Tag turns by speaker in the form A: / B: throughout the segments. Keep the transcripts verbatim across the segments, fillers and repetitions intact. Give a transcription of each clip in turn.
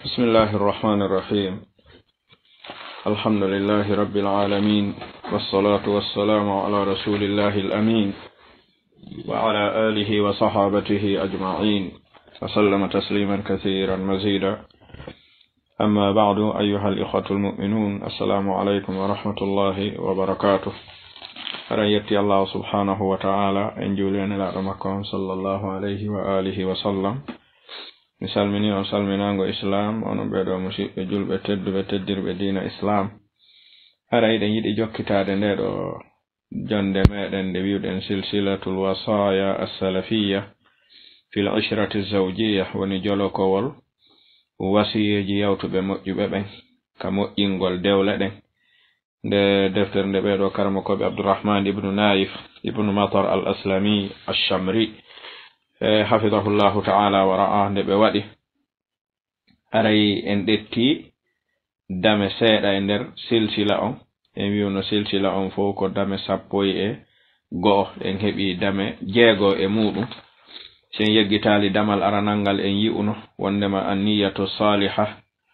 A: بسم الله الرحمن الرحيم. الحمد لله رب العالمين، والصلاة والسلام على رسول الله الأمين وعلى آله وصحابته أجمعين وسلم تسليما كثيرا مزيدا. أما بعد، أيها الإخوة المؤمنون، السلام عليكم ورحمة الله وبركاته. رأيتي الله سبحانه وتعالى إن جولين لأرمكم صلى الله عليه وآله وسلم. misalmini on salminango islam onon ɓeɗo musidɓe julɓe tedduɓe teddirɓe dina islam. Hara iɗen yiɗi jokkitade nde ɗo jonde meɗen nde wiwɗen silsilatul wasaya as-salafiyya fil ishrati zawjiyya, woni jolokowol wasiyeji yawtuɓe moƴƴuɓe ɓen ka moƴƴingol dewle ɗen. nde deftere nde ɓeɗo karmakoɓe Abdurrahman ibnu Naif ibnu Matar al-Aslami ash-Shamri hafidahullahu ta'ala wa ra'a nde ɓe waɗi. Aray en ɗetti dame seeɗa e nder silsila on. En wiwno silsila on fof ko dame sappo e go'o. En heɓi dame jeego e muɗum. sen yeggitali damal aranangal en yi'uno wondema an-niyatu salihah,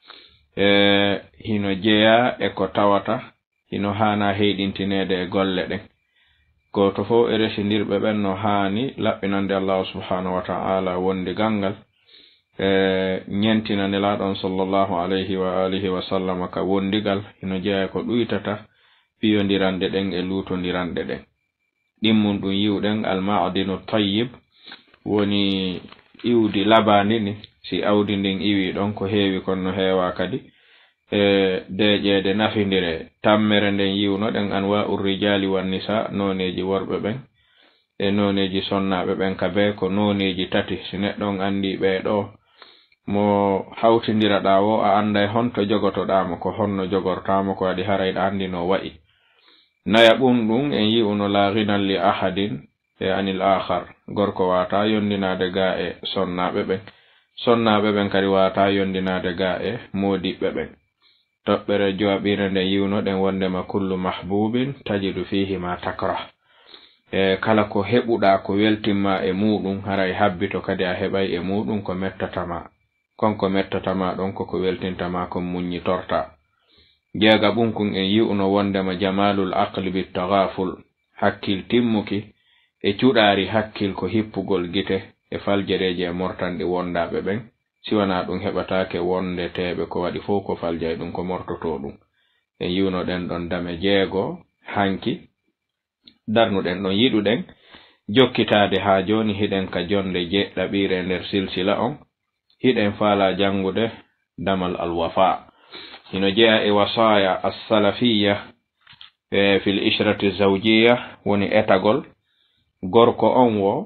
A: e hino jeya e ko tawata hino hana heydintinede e golle ɗen. goto fo e resindirɓe ɓen no haani laɓɓinande Allah subhanahu wa ta'ala wondi gangal, e nyentina nelaɗon sallallahu alayhi wa alihi wa sallam ka wondigal hino jeeya ko ɗuytata piyondirande ɗen e luutondirande ɗen. ɗimmun ɗum yiwɗen al-ma'dinu tayyib, woni iwdi labandi ni. si awdi ndin iwi ɗon ko heewi kon no heewa kadi e deƴeede nafindire tammere nden yiwno ɗen anwa'ur rijali wan nisa, noneji worɓe ɓen e noneji sonnaɓe ɓen ka be ko noneji tati. si neɗɗon andi ɓe ɗo mo hawtindiraɗa wo a anday honto jogotoɗamo ko honno jogortamo ko adi harayɗa andi no wa'i. naya ɓum ɗum en yi'uno la ghinan li ahadin e anil akhar. gorko wata yondinade ga e sonnaɓe ɓen, sonnaɓe ɓen kadi wata yondinade ga e modiɓɓe ɓen. toɓɓere jowaɓire nde yiwno ɗen wondema kullu mahbubin tajidu fihi ma takrah. e kala ko heɓuɗa ko weltimma e muɗum haray habbito kadi a heɓay e muɗum ko mettatama. konko mettatama ɗon koko weltintama kon muññi torta. jeega ɓum kun en yi'uno wondema jamalul aqli bit taghaful, hakkil timmuki e cuɗari hakkil ko hippugol gite e faljereje e mortanɗi wondaɓe ɓen. siwana ɗum heɓatake wonde teɓe ko waɗi fof ko faljay ɗum ko mortoto ɗum. en yiwno ɗen ɗon dame jeego hanki darnuɗen ɗon yiɗuɗen jokkitade ha joni. hiɗen ka jonde jeɗɗaɓire nder silsila on. hiɗen faala jangude damal alwafa, hino jeeya e wasaya as-salafiyya e fil ishrati zawjiyya, woni etagol gorko on wo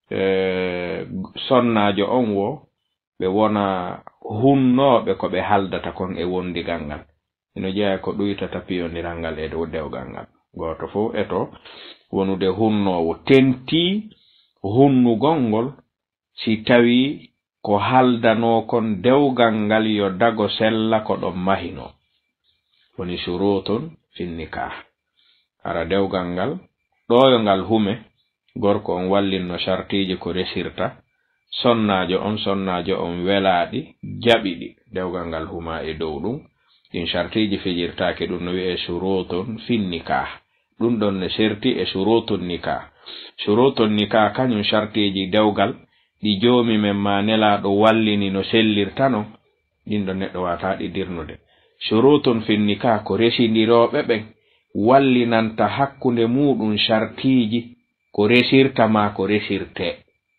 A: e sonnajo on wo ɓe wona hunnoɓe ko ɓe haldata kon e wondigal ngal. hino jeeya ko ɗuytata piyondiral ngal e dow dewgal ngal. goto fof eto wonude hunnowo tenti hunnugol ngol si tawi ko haldano kon dewgal ngal yo dago sella ko ɗon mahino. woni shurutun fin nikah. ara dewgal ngal ɗoyo ngal hume, gorko on wallinno shartiji ko resirta, sonnajo on sonnajo on welaɗi jaɓiɗi dewgal ngal huma e dow ɗum. ɗin shartiji fijirtake ɗum no wi'e shurutun fin nikah. ɗum ɗon ne serti e shurutun nikah. shurutun nikah kañum shartiji dewgal ɗi joomi men ma nelaɗo wallini no sellirta non, ɗin ɗon neɗɗo wata ɗi dirnude. shurutun fin nikah ko resindiroɓe ɓen wallinanta hakkunde muɗum shartiji ko resirta ma ko resirte.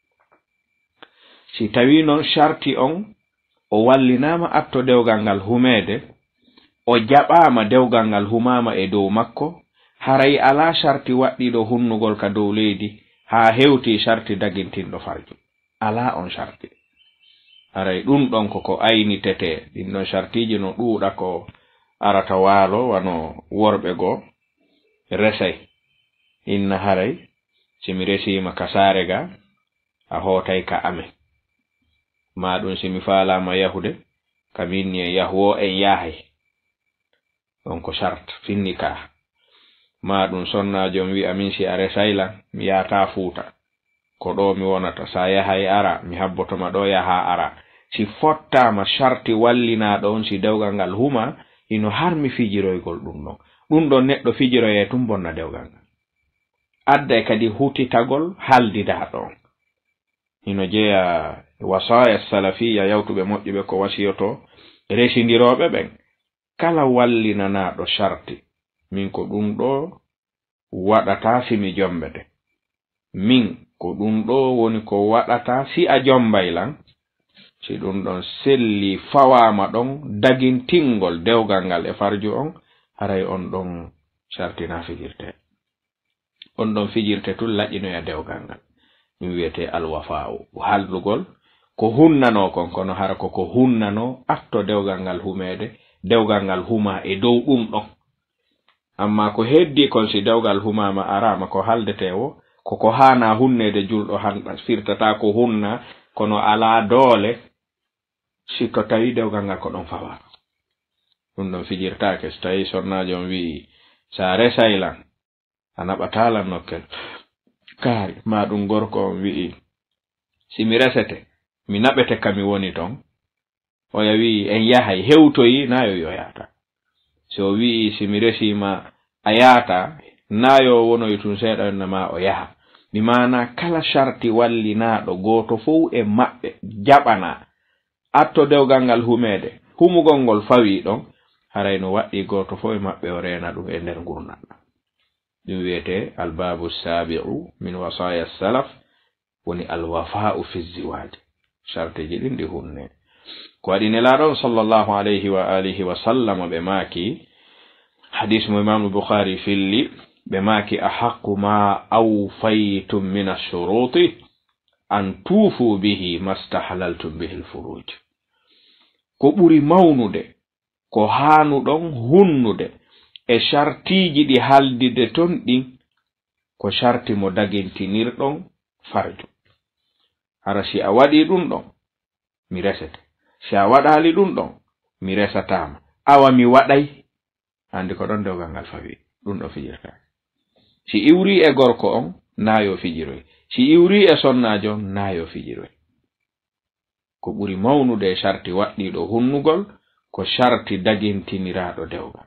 A: si tawi non sharti on o wallinama atto dewgal ngal humede, o jaɓama dewgal ngal humama e dow makko, haray ala sharti waɗɗiɗo hunnugol ka dow leydi ha hewti sharti dagintinɗo farju. ala on sharti. haray ɗum ɗon koko aynitete. ɗinɗon shartiji no ɗuuɗa ko arata waalo wano worɓe goo resay. inna haray simi resima ka saare ga a hootay ka ame, ma ɗum simi faalama yahude kaminni e yahuwo en yahay. ɗon ko shart finnika. ma ɗum sonnajo mi wi'a min si a resaylan mi yata fuuta ko ɗo mi wonata, sa yahay ara mi habbotoma ɗo yaha ara. si fottama sharti wallinaɗo on si dewgal ngal huma ino harmi fijiroygol ɗum ɗon ɗum ɗon neɗɗo fijiroye tum bonna dewgal ngal adda kadi hutitagol haldidaɗo on ino jeeya wasaya salafiya yawtuɓe moƴƴuɓe ko wasiyoto resindiroɓe ɓen kala wallinanaɗo sharti min ko ɗum ɗo waɗata simi jombete min ko ɗum ɗo woni ko waɗata si a jombaylan si ɗum ɗon selli fawama ɗon dagintingol dewgal ngal e farju on haray on ɗon shartina fijirte on ɗon fijirte tun laƴinoya dewgal ngal ɗum wiyete alwafa'u haldugol ko hunnano kon kono hara ko ko hunnano atto dewgal ngal humede dewgal ngal huma e dow ɗum ɗon amma ko heddi kon si dewgal humama arama ko haldetewo koko hana hunnede julɗo hanɗa firtata ko hunna kono ala doole si to tawi dewgal ngal ko ɗon fawa ɗum ɗon fijirtake so tawi sonnajo on wi sa resaylan a naɓatalan nokkel kaari ma ɗum gorko on wi'i si mi resete mi naɓete kami woni ton o wi en yahay hewtoyi nayo yo yata so wi'i si mi resima a yata nayo wonoy tun seeɗa ma o yaha mi mana kala sharti wallinaɗo goto fow e maɓɓe jaɓana atto dewgal ngal humede humugol ngol fawi ɗon haray no waɗɗi goto fow e maɓɓe o rena ɗum e nder gurnal ɗum wiyete albabu sabi'u min wasaya salaf woni alwafa'u fi ziwaj shartiji ɗin ɗi hunne ko waɗi nelaɗon sallallahu alayhi wa alihi wa sallam ɓe maaki hadis mo imam bukhari filli ɓe maaki ahaqqu ma awfaytum min ash-shuruti an tuufu bihi mastahlaltum bihi al-furuj ko ɓuri mawnude ko hanuɗon hunnude e shartiji ɗi haldide ton ɗin ko sharti mo dagintinirɗon farju hara si a waɗi ɗum ɗon mi resete si a waɗali ɗum ɗon mi resatama awa mi waɗay andi ko ɗon dewgal ngal fawi ɗum ɗo fijirta si iwri e gorko on nayo fijiroy si iwri e sonnajo nayo fijiroy ko ɓuri mawnude e sharti waɗɗiɗo hunnugol ko sharti dagintiniraɗo dewgal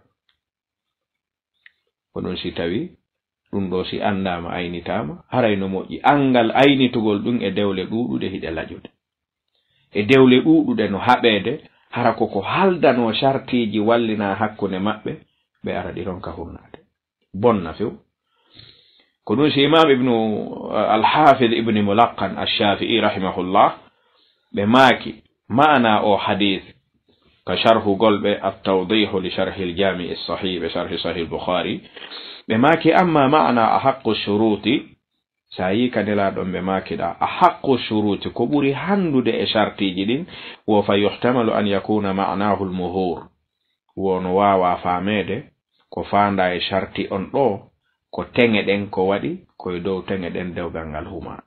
A: ko ɗum si tawi ɗum ɗo si andama aynitama haray no moƴƴi angal aynitugol ɗum e dewle ɗuɗuɗe hiɗe laƴude e dewle ɗuɗuɗe no haɓede hara koko haldano shartiji wallina hakkunde maɓɓe ɓe ara ɗiron ka hunnade bonna few ko ɗum si imam ibnu al-hafid ibni mulaqqan ash-shafi'i rahimahullah ɓe maaki ma'ana o hadith ka sharhu golɓe at-tawdihu li sharhi al-jami' as-sahih bi sharhi sahih al-bukhari ɓe maaki amma ma'ana ahaqqu shuruti sayi kanela ɗon ɓe makiɗa ahaqqu shuruti ko ɓuri handude e shartiji ɗin wo fa yuhtamalu an yakuna ma'nahu al-muhur wono wawa famede ko fanda e sharti on ɗo ko tenge ɗen ko waɗi koye dow tenge ɗen dewgal ngal huma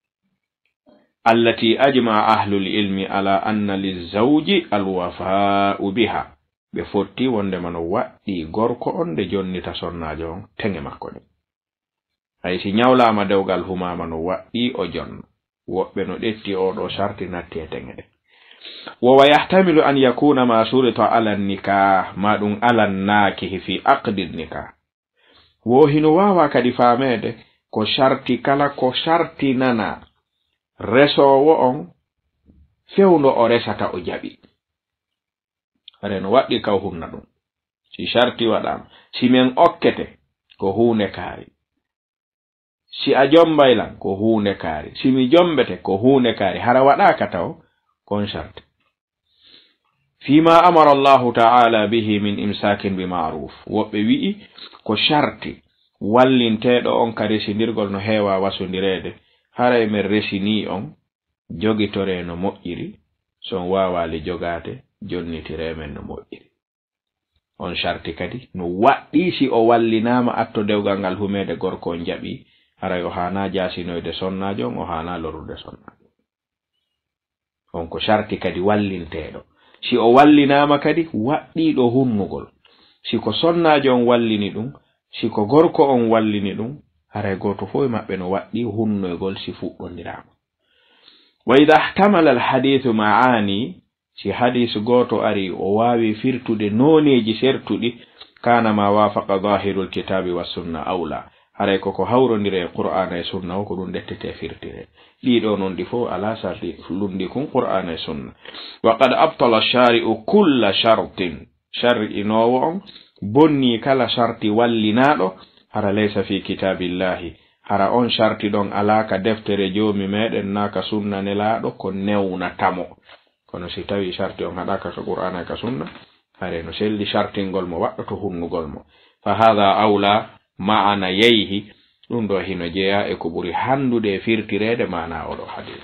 A: allati ajma ahlul ilmi ala anna lizawji alwafa'u biha ɓe fotti wonde mano waɗɗi gorko on de jonnita sonnajo on tenge makko ni hay si nyawlama dewgal humama no waɗɗi o jonna woɓɓe no ɗetti oɗo sharti natti e tenge ɗe wa yahtamilu an yakuna ma surita ala nikah ma ɗum ala nakihi fi aqdi nikah wo hino wawa kadi famede ko sharti kala ko sharti nana resowo on fewndo o resata o jaɓi reno waɗɗi kaw hunna ɗum si sharti waɗama si men okkete ko hunde kaari si a jombaylan ko hunde kaari si mi jombete ko hunde kaari hara waɗaka taw kon sharti fima amara allahu ta'ala bihi min imsakin bi ma'ruf woɓɓe wi'i ko sharti wallinteɗo on ka resindirgol no heewa wasundirede haray men resini on jogitore no moƴƴiri son wawali jogate jonnitire men no moƴƴiri on sharti kadi no waɗɗi si o wallinama atto dewgal ngal humede gorko on jaɓi haray o hana jasinoyde sonnajo on o hana lorude sonnajo on ko sharti kadi wallinteɗo si o wallinama kadi waɗɗiɗo hunnugol si ko sonnajo on wallini ɗum si ko gorko on wallini ɗum haray goto fof e maɓɓe no waɗɗi hunnoygol si fuɗɗondirama wa idha ihtamala al hadithu ma'ani si hadith goto ari o wawi firtude noneji sertudi kana ma wafaqa zahirul kitabi was sunna awla haray ko ko hawrondire qur'ana e sunna ko dum dettete firtire dido non di fo ala sarti lundi kun qur'ana e sunna wa qad abtala shari'u kull shartin shar'i no bonni kala sharti wallinado hara laysa fi kitabillahi hara on sharti don alaka deftere jomi meden naka sunna nelado ko newna tamo kono si tawi sharti on hadaka ko qur'ana ka sunna hare no selli shartingol mo waddo to hunnugol mo fa hadha awla ma'ana yeyhi dum do hino jeya e ko buri handude firtirede mana odo hadith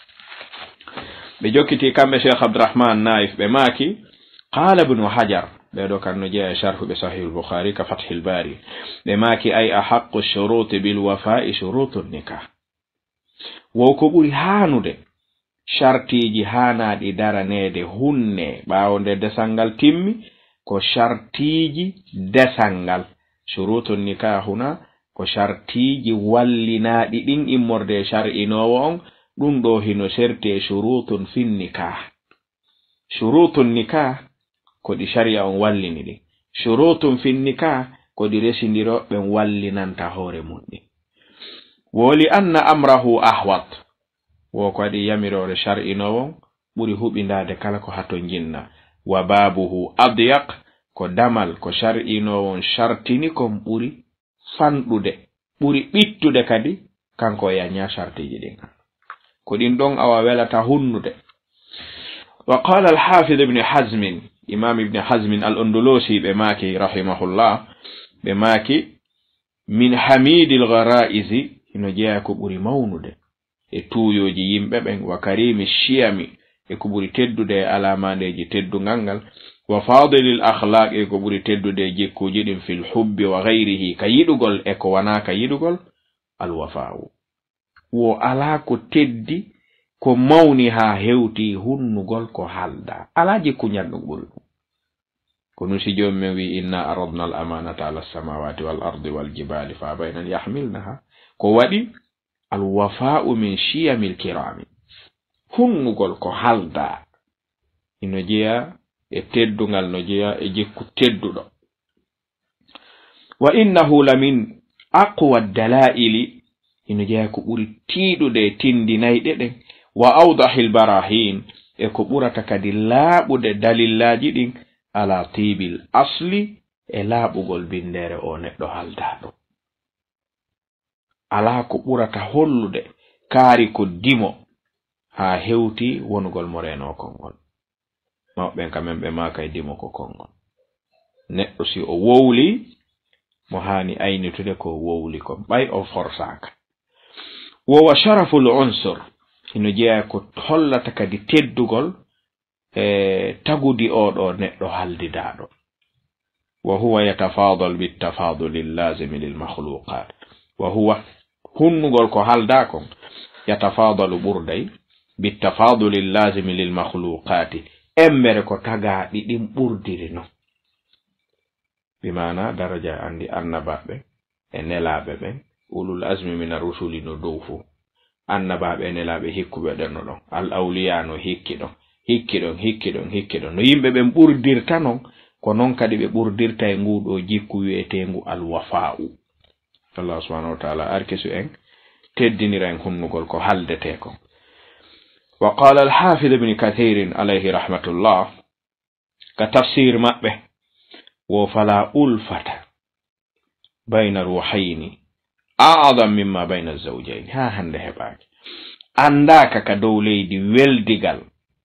A: be jokkiti kambe Sheikh Abdurrahman Naif be maki qala ibn Hajar be do kan no jeya sharh be sahih al-Bukhari ka Fath al-Bari be maki ay ahaqqu shurut bil wafa'i shurutun nikah wo ko buri hanude shartiji hanadi daranede hunne baawde desangal timmi ko shartiji desangal shurutun nikah huna ko shartiji wallinadi din immorde shar'inowo on dum do hino serte shurutun fin nikah shurutun nikah ko di sharia on wallini di shurutun fin nikah ko di resindiro ben wallinanta hore muddi woli anna amrahu ahwat wo ko di yamirore shar'inowo buri hubindade kala ko hato jinna wa babuhu adyaq ko damal ko shar'inowo shartini ko buri fandude buri bittude kadi kanko ya nya shartiji din ko din don awa welata hunnude wa qala al hafiz ibn hazm imam ibn hazm al andalusi be maki rahimahullah be maki min hamidil gharaiz ino jeya ko buri mawnude e tuyoji yimbe ben wa karimi shiyami e ko buri teddude alamandeji teddungal wa fadilil akhlaq e ko buri teddude jikkuji din fil hubbi wa ghayrihi kayidugol e ko wana kayidugol al wafa'u wo ala ko teddi ko mawni ha hewti hunnugol ko halda ala jikku nyadugol ko no si jomme wi inna aradna al amanata ala samawati wal ardi wal jibali fa bayna yahmilnaha ko wadi al wafa'u min shiyamil kirami hunnugol ko halda ino jeya e teddungal no jeya e jikku teddudo wa innahu lamin aqwa ad-dalaili ino jeya ko buri tiidude tindinayde den wa awdahil barahin e ko burata kadi laabude dalillaji din ala tibil asli e laabugol bindere o neddo haldado ala ko burata hollude kaari ko dimo ha hewti wonugol moreno kongol mawben kamen be makay dimo ko kongol neddo si o wowli mo hani aynitude ko wowli ko bay o forsaka wo wa sharaful unsur ino jeya ko hollata kadi teddugol e tagudi odo neddo haldidado wa huwa yatafadal bit tafadul lazim lil makhluqat wa huwa hunnugol ko halda kon yatafadalu burday bit tafadul lazim lil makhluqat embere ko tagaadi dim burdiri no bimana daraja andi annababe e nelabe be ulul azmi min ar-rusuli no dowfu annababe nelabe hikkube den no al awliya no hikkido hikkido hikkido hikkido no yimbe be burdirta non ko non kadi be burdirta e ngudo jikku wietengu al wafa'u Allah subhanahu wa ta'ala arkesu en teddinira en hunnugol ko haldete ko wa qala al hafiz ibn kathir alayhi rahmatullah ka tafsir mabbe wo fala ulfata bayna ruhayni a'adam mimma bayna az-zawjayn ha hande hebaaki andaka ka dow leydi weldigal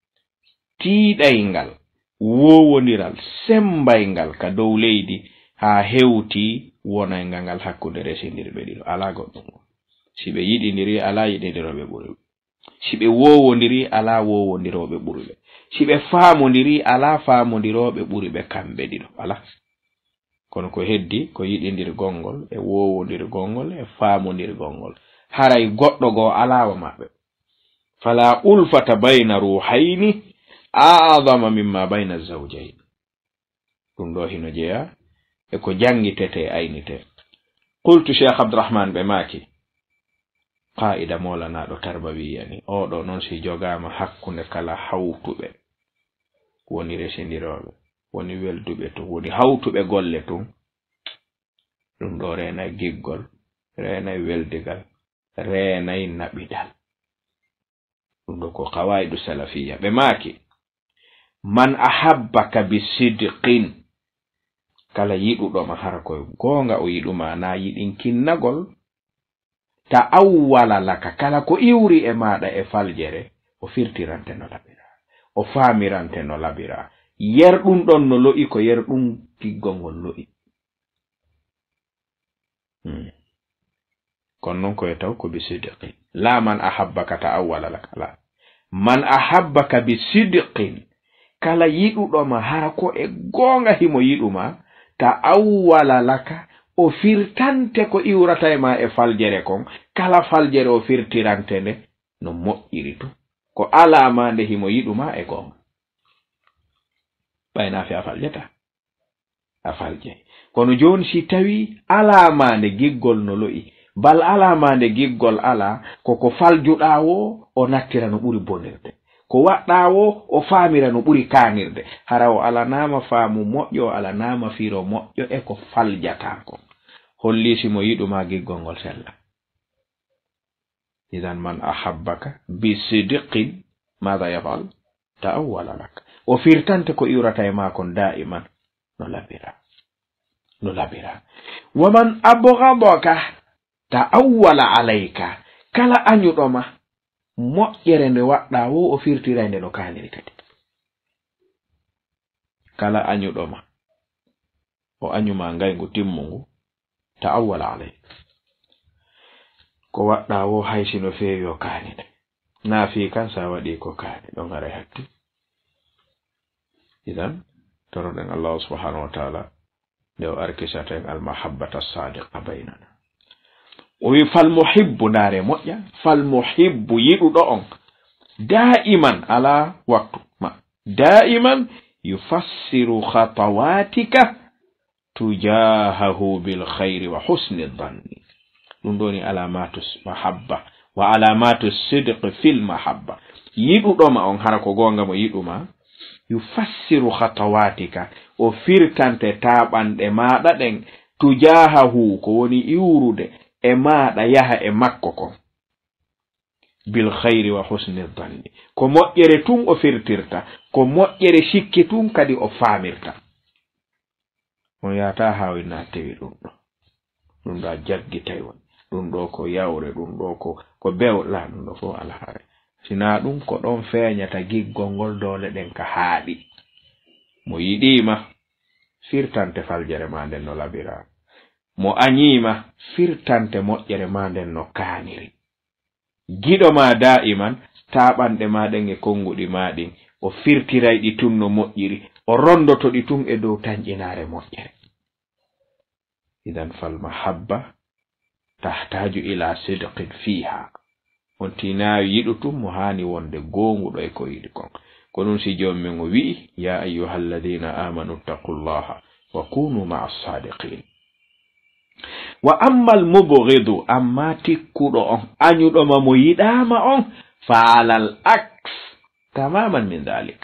A: tiidayngal wowoniral sembayngal ka dow leydi ha hewti wonangal ngal hakkunde resindirbe dido ala goddum sibe yidindiri ala yidindirobe buri sibe wowondiri ala wowondirobe buri sibe faamondiri ala faamondirobe buri be kambe dido ala kono ko heddi ko yidindir gongol e wowondir gongol e faamondir gongol haray goddo go alawa mabbe fala ulfata bayna ruhayni a'zama mimma bayna az-zawjayn dum do hino jeya e ko jangitete aynite qultu shaykh abdurrahman be maki qaida molana do tarbawiya ni o do non si jogama hakkunde kala hawtube woni resendirobe woni weldube to woni hawtube golle to dum do rena giggol rena weldigal rena nabidal dum do ko qawaidu salafiyya be maki man ahabbaka bisidqin kala yidudo ma harako gonga o yiduma na yidin kinnagol ta awwala laka kala ko iwri e maada e faljere o firtirante no labira o faamirante no labira yerdum don no lo'i ko yerdum kiggongol lo'i hmm. kon non ko etaw ko bisidqin la man ahabbaka ta awwala laka la man ahabbaka bisidqin kala yidudo ma harako e gonga himo yiduma ta awwala laka o firtante ko iwrata ma e faljere kon kala faljere o firtirante ne no moƴƴiri to ko alama nde himo yiduma e gonga bayna fi afaljeta afalje kono joni si tawi alama nde giggol no lo'i bal alama nde giggol ala koko faljuɗa wo o nattira no ɓuri bonirde ko wadda wo o faamira no ɓuri kanirde hara o ala nama faamu moƴƴo ala nama firo moƴƴo e ko faljata ko hollisi mo yiduma giggol ngol sella idan man ahabbaka bi sidqin madha yafal ta'awwala lak o firtante ko iwrata e ma kon da'iman no labira no labira wa man abghadaka ta'awwala alayka kala anyudoma moƴƴere nde wadda wo o firtira nde no kaniri kadi kala anyudoma o anyuma ngaygo timmungu ta'awwala alayka ko wadda wo haysino feewi o kanide na fi kan sa wadi ko kani don ara hatti idan toroden Allah subhanahu wa ta'ala de arkisata al mahabbata as-sadiqa bainana o wi fal muhibbu dare moƴƴa fal muhibbu yidudo on da'iman ala waqtu ma da'iman yufassiru khatawatika tujahahu bil khairi wa husni dhanni dum doni alamatu mahabba wa alamatu sidq fil mahabba yidudo ma on harako gonga mo yiduma yufassiru khatawatika o firtante tabande maada den tujahahu ko woni iwrude e maada yaha e makko ko bil khairi wa husni dhanni ko moƴƴere tun o firtirta ko moƴƴere sikki tun kadi o faamirta on yata hawina tewi dum do dum da jaggi taywon dum do ko yawre dum do ko ko bewla dum do fo alhaare sina dum ko don feeñata giggol ngol dole den ka haadi mo yidima firtante faljere ma den no labira mo anyima firtante moƴƴere ma den no kaniri gido ma da'iman tabande ma den e kongudi ma din o firtiray di tun no moƴƴiri o rondoto di tun e dow tanjinaare moƴƴere idan fal mahabba tahtaju ila sidqin fiha on tina yidutum mo hani wonde gongudo e ko yidi kon ko non si jom men o wi ya ayyuhalladhina amanu taqullaha wa kunu ma'as sadiqin wa amma al mubghidu amma tikkudo on anyudo ma mo yidama on fa'alal aks tamaman min dalik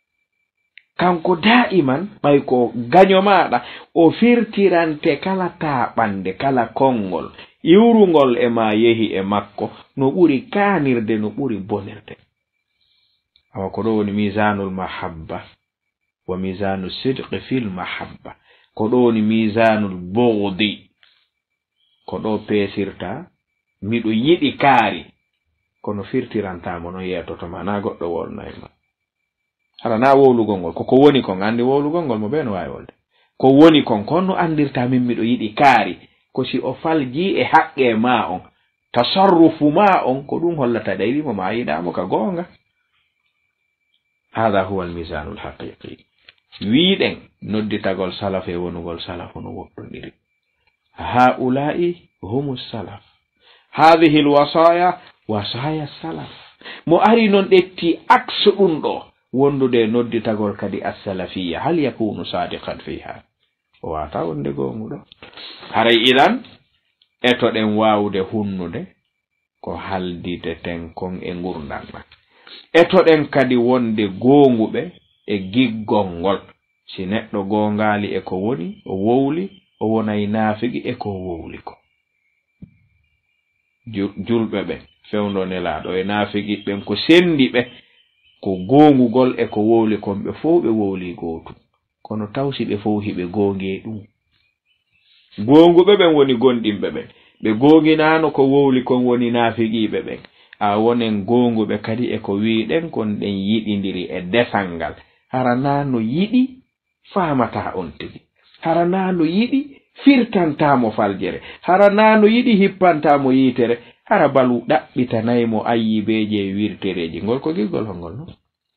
A: kanko da'iman bay ko ganyo maada o firtirante kala taɓande kala kongol iwrungol e ma yehi e makko no ɓuri kanirde no ɓuri bonirde awa ko ɗo woni mizanul mahabba wa mizanu sidqi fil mahabba ko ɗo woni mizanul bughdi ko ɗo pesirta miɗo yiɗi kaari kono firtirantamo no yetoto ma na goɗɗo wolnayma hala na wowlugol ngol koko woni kon andi wowlugol ngol mo ɓe no wawi wolde ko woni kon kon no andirta min miɗo yiɗi kaari ko si o falji e haqqe ma on tasarrufu ma on ko ɗum hollata ɗayrimo ma yiɗamo ka gonga hada huwa almizanu alhaqiqi wiɗen nodditagol salaf e wonugol salaf no woɗɗodiri haula'i humu salaf hadhihi alwasaya wasaya salaf mo ari non ɗetti aksu ɗum ɗo wondude nodditagol kadi as-salafiyya hal yakunu sadiqan fiha o wata wonde gonguɗo haray idan eto ɗen wawude hunnude ko haldite ten kon e ngurdan ma etoɗen kadi wonde gonguɓe e giggol ngol si neɗɗo gongali e ko woni o wowli o wonay naafigi e ko wowli ko julɓe ɓe fewndo nelaɗo e naafigi ɓen ko sendi ɓe ko gongugol e ko wowli kon ɓe fof ɓe wowli gootu kono tawsi ɓe fof hiɓe gonge ɗum gonguɓe ɓen woni gonɗinɓe ɓen ɓe gonginano ko wowli kon woni naafigiɓe ɓen a wonen gonguɓe kadi e ko wiɗen kon ɗen yiɗidiri e desal ngal hara nano yiɗi famata on tigi hara nano yiɗi firtantamo faljere hara nano yiɗi hippantamo yitere hara balu ɗaɓɓitanaymo ayyibeje wirtereji ngol ko giggol hongol no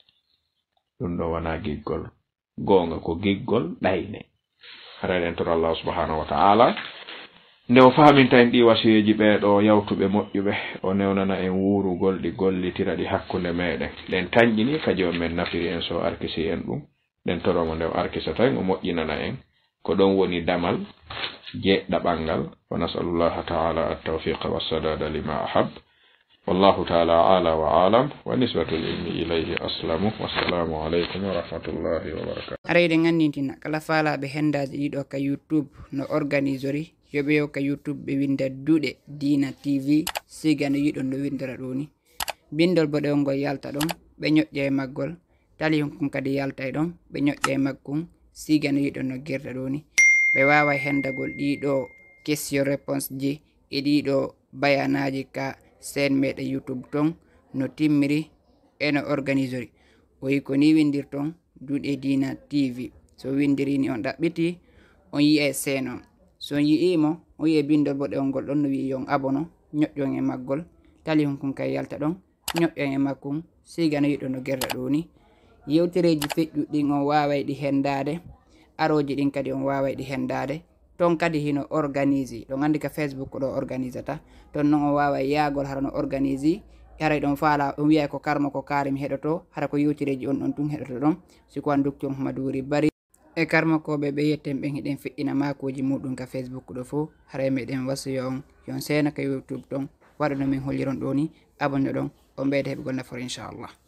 A: ɗum ɗo wona giggol gonga ko giggol ɗayne hara en tor Allah subhanahu wa ta'ala nde o faaminta en ɗi wasiyeji ɓeeɗo yawtuɓe moƴƴuɓe o newnana en wuurugol ɗi gollitira ɗi hakkunde meɗen ɗen tañƴini kadi on men nafiri en so arkisi en ɗum ɗen toromo nde o arkisata en o moƴƴinana en ko ɗon woni damal jeɗɗaɓal wa nasalullaha ta'ala at-tawfiqa was-sadada lima ahab wallahu ta'ala ala wa alam wa nisbatul ilmi ilayhi aslamu wassalamu alaykum wa rahmatullahi wa barakatuh
B: arayde ngandintina kala faalaɓe hendaji ɗiɗo ka YouTube no organisori yoɓe yo ka YouTube ɓe winda Duuɗe Diina T V siga no yiɗon no windira ɗo ni bindol boɗewol ngol yalta ɗon ɓe ñoƴƴe e maggol tali hunkum kadi yalta e ɗon ɓe ñoƴƴe e maggum siga no yiɗon no girta ɗo ni ɓe wawa hendagol ɗiɗo question réponse ji e ɗiɗo bayanaji ka sen meɗe YouTube ton no timmiri e no organisori o yi ko ni windirton Duuɗe Diina T V so windiri ni on ɗaɓɓiti on yi'e sen on so yi'imo on yi'e bindol boɗewol ngol ɗon no wi yon abono ñoƴƴon e maggol tali hunkum kay yalta ɗon ñoƴƴon e makkum siga no yiɗo no gerda ɗo ni yewtereji feƴƴuɗɗin on waway ɗi hendade aroji ɗin kadi on waway ɗi hendade ton kadi hino organise ɗon andi ka Facebook ɗo organisata ton non on waway yaagol hara no organise haray ɗon faala on wiya ko karma ko karimi heɗoto hara ko yewtereji on ɗon tun heɗoto ɗon siko an docteur Mouhamadou Wuri Bari e karmakoɓe ɓe yetten ɓen hiɗen feƴƴina makoji muɗum ka Facebook ɗo fo haray meɗen wasiyo on yon sena ka YouTube ɗon waɗa no min holliron ɗo ni abonne ɗon on ɓeyde heɓugol nafoore inchallah.